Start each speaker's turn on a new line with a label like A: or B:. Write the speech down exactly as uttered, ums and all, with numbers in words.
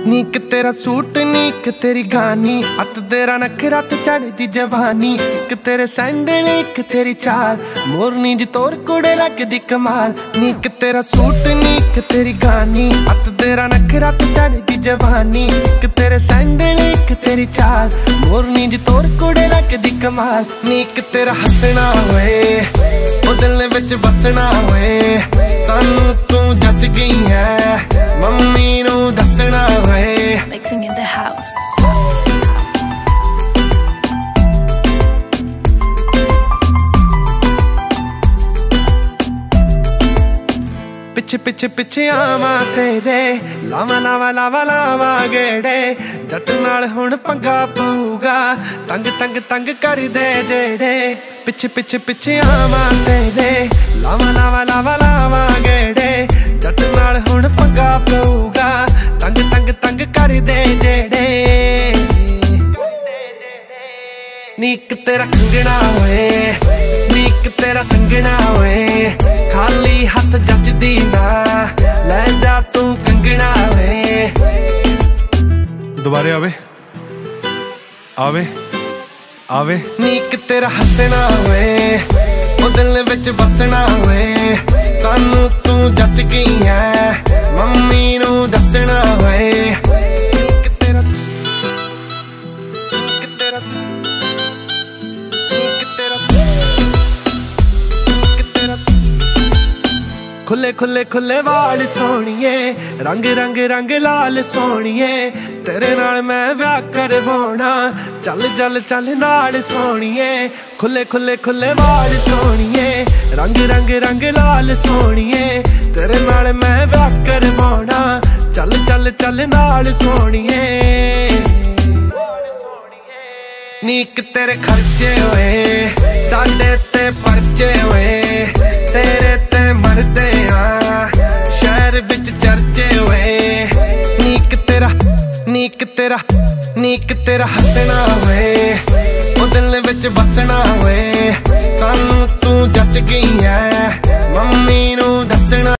A: नीक तेरा सूट नीक तेरी गानी, अत तेरा नखरा ते चढ़दी जवानी। एक तेरे सैंडल एक तेरी चाल, मोरनी जी तोर कुड़े लगदी कमाल। नीक तेरा सूट नीक तेरी गानी, अत तेरा नखरा ते चढ़दी जवानी। एक तेरे सैंडल एक तेरी चाल, मोरनी जी तोर कुड़े लगदी कमाल। नीक तेरा हसना होए ओ दिल विच बसना होए, सानू तू जच गई है मम्मी नू दसना होए।
B: Mixing in the house.
A: पिछे पिछे पिछे आवा तेरे, लावा लावा लावा लावा गेड़े। जट नाल हुण पंगा पऊगा, तंग तंग तंग कर दे जेड़े। पिछे पिछे पिछे आवा तेरे, लावा लावा लावा लावा गेड़े। जट नाल हुण पंगा पऊगा, तंग तंग तंग कर दे जेड़े। नीक तेरा कंगना होए, नीक तेरा संगना होए, खाली हथ जचदी ना ले जा तू कंगना होए।
C: दोबारे आवे आवे आवे।
A: नीक तेरा हसना होए ओ दिल विच बसना होए, सानू तू जच गई है मम्मी नू दसना होए। नीक तेरा नीक तेरा नीक तेरा नीक तेरा। खुले खुले खुले वाल सोहणिए, रंग रंग रंग लाल सोहणिए। तेरे नाल मैं ब्याह करवाउणा, चल चल चल नाल सोहणिए। खुले खुले खुले वाल सोहणिए, रंग रंग रंग लाल सोहणिए। तेरे नाल मैं ब्याह करवाउणा, चल चल चल नाल सोहणिए। नीक तेरे खर्चे होए, साडे ते परचे होए। तेरे ते मरदे आ, शहर विच चर्चे होए। नीक तेरा नीक तेरा नीक तेरा हसना होए ओ दिल विच बसना होए, सानू तू जच गई है मम्मी नू दसना।